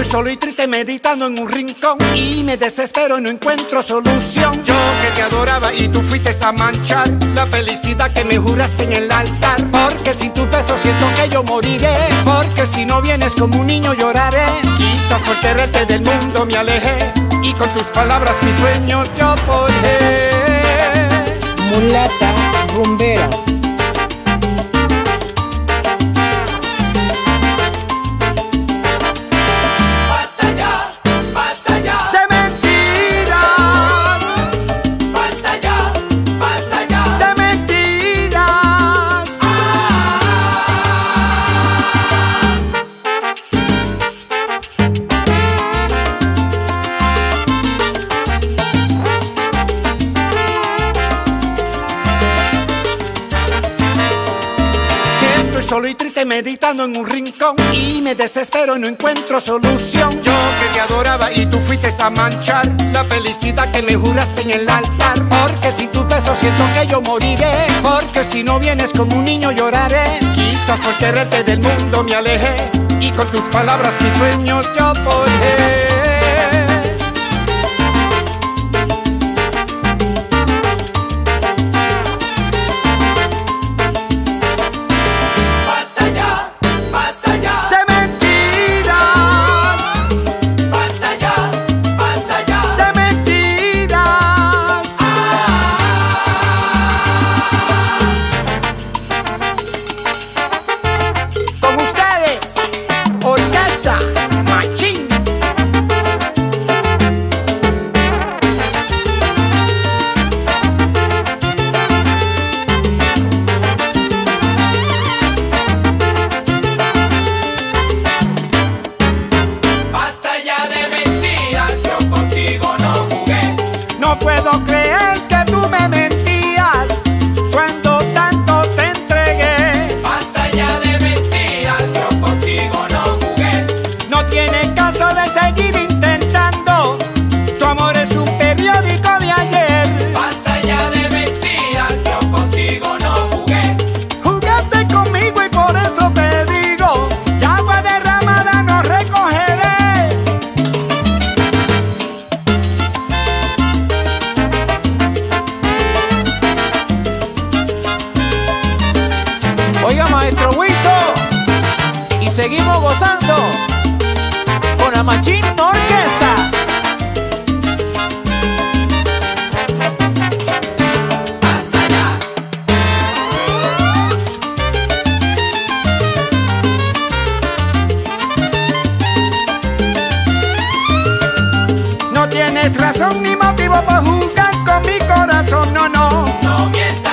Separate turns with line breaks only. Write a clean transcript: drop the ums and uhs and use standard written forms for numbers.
solo y triste meditando en un rincón y me desespero y no encuentro solución. Yo que te adoraba y tú fuiste a manchar la felicidad que me juraste en el altar. Porque sin tu beso siento que yo moriré, porque si no vienes como un niño lloraré. Quizás por quererte del mundo me alejé y con tus palabras mis sueños yo forjé.
Mulata rumbera.
Solo y triste meditando en un rincón y me desespero y no encuentro solución. Yo que te adoraba y tú fuiste a manchar la felicidad que me juraste en el altar. Porque sin tu beso siento que yo moriré, porque si no vienes como un niño lloraré. Quizás por quererte del mundo me alejé y con tus palabras mis sueños yo forjé. No puedo creer que tú me mentías cuando tanto te entregué.
Basta ya de mentiras, yo contigo no jugué.
No tiene caso de seguir intentando, tu amor es un periódico de ayer.
Basta ya de mentiras, yo contigo no jugué.
Jugaste conmigo y por eso te digo, ya agua derramada no recogeré.
Oiga, maestro Huito, y seguimos gozando con la Machín Orquesta.
Basta ya.
No tienes razón ni motivo para jugar con mi corazón, no, no.
No mientas.